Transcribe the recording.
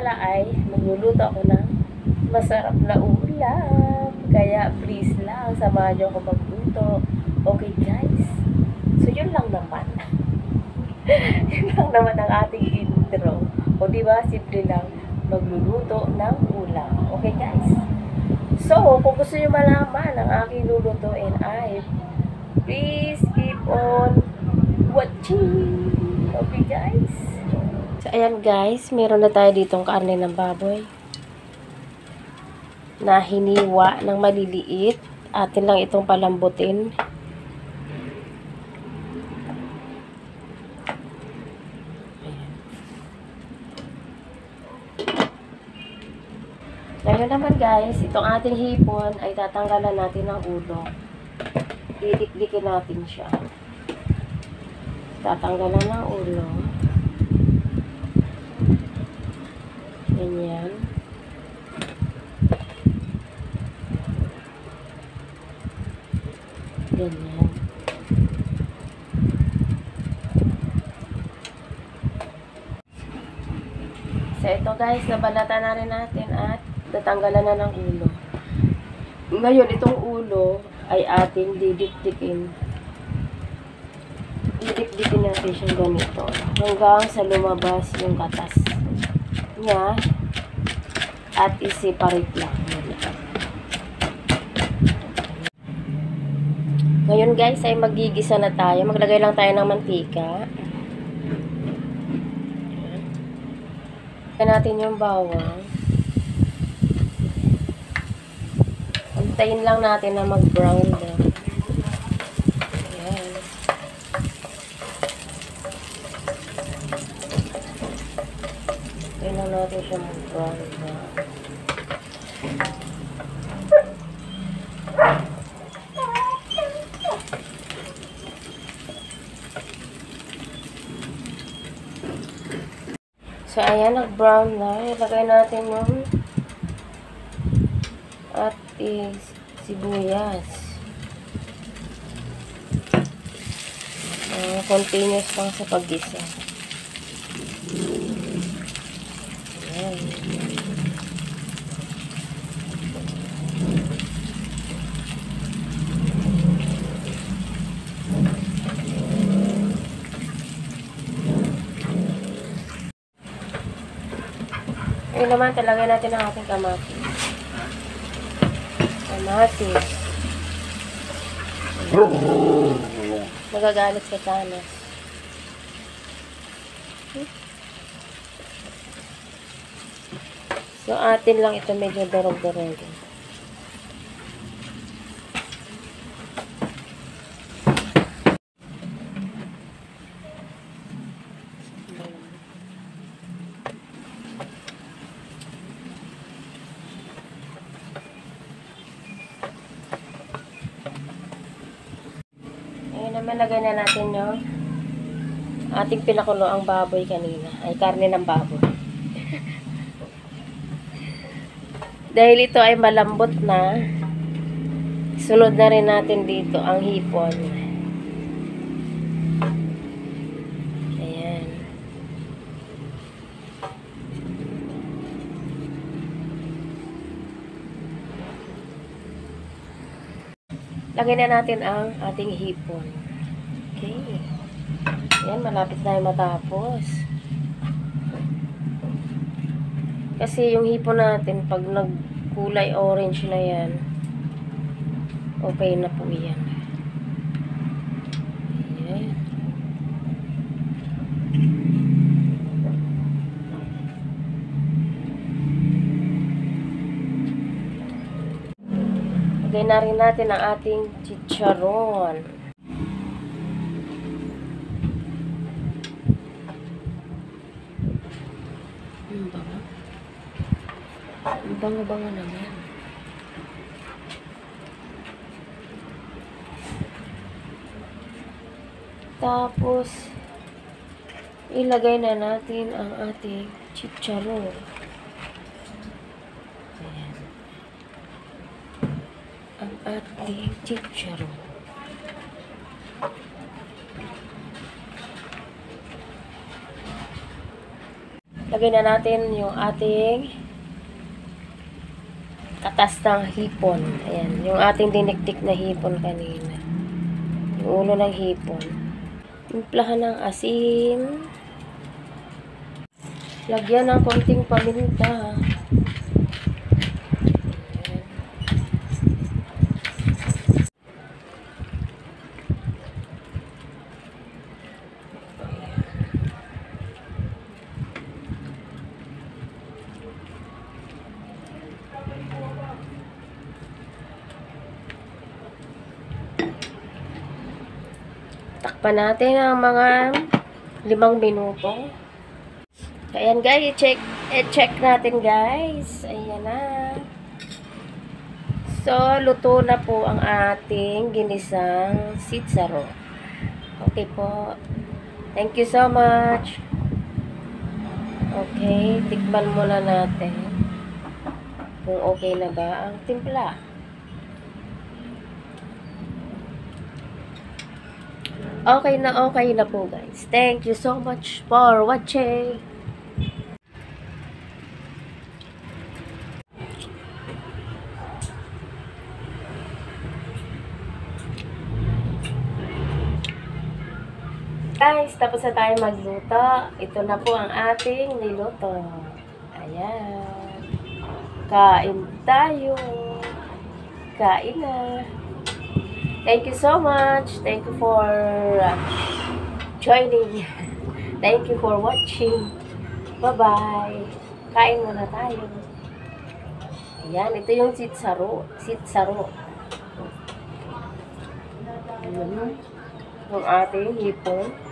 pala ay magluluto ako ng masarap na ulam. Kaya please lang, samahan niyo ako magluto. Okay guys? So yun lang naman. Yun lang naman ang ating intro. O diba, simple lang magluluto ng ulam. Okay guys? So, kung gusto niyo malaman ang aking lulutuin ay please keep on watching. Okay guys? So, ayan guys, meron na tayo ditong karne ng baboy na hiniwa ng maliliit. Atin lang itong palambutin. Ngayon naman guys, itong ating hipon ay tatanggalan natin ng ulo. Didikdikin natin siya. Tatanggalan ng ulo. Ganyan. Ganyan. So ito guys, nabalatan na rin natin at tatanggalan na ng ulo. Ngayon, itong ulo ay ating didikdikin. Didikdikin natin siyang ganito hanggang sa lumabas yung katas niya at i-separate lang. Ngayon guys, ay magigisa na tayo. Maglagay lang tayo ng mantika. Lagyan natin yung bawang. Antayin lang natin na mag-brown lang. Ayan. Antayin lang natin siya mag-brown lang. So, ayan, nag-brown na. Ilagay natin yung ating sibuyas. Continuous lang sa paggisa. Ayan. Ngayon naman, talagay natin ang ating kamatis. Kamatis. Magagalit sa tanas. So, atin lang ito medyo darog-darog. Naman lagay na natin yung ating pinakulo ang baboy kanina. Ay, karne ng baboy. Dahil ito ay malambot na, sunod na rin natin dito ang hipon. Ayan. Lagay na natin ang ating hipon. Okay. Ayan, malapit na yung matapos. Kasi yung hipon natin, pag nagkulay orange na yan, okay na po yan. Ayan. Lagay na rin natin ang ating chicharon. Ang bango-bango naman. Tapos, ilagay na natin ang ating chicharon. Ayan. Ang ating chicharon. Lagay na natin yung ating katas ng hipon. Ayan, yung ating dinikdik na hipon kanina. Yung ulo ng hipon. Timplahan ng asin. Lagyan ng konting paminta. Takpan natin ang mga 5 minuto. Ayan guys, i-check natin guys. Ayan na. So, luto na po ang ating ginisang sitsaro. Okay po. Thank you so much. Okay, tikman muna natin kung okay na ba ang timpla. Okay na po guys. Thank you so much for watching. Guys, tapos na tayo magluto. Ito na po ang ating niluto. Ayan. Kain tayo. Kain na. Thank you so much. Thank you for joining. Thank you for watching. Bye-bye. Kain muna tayo. Ayan, ito yung sitsaro. Sitsaro. Yung ating hipon.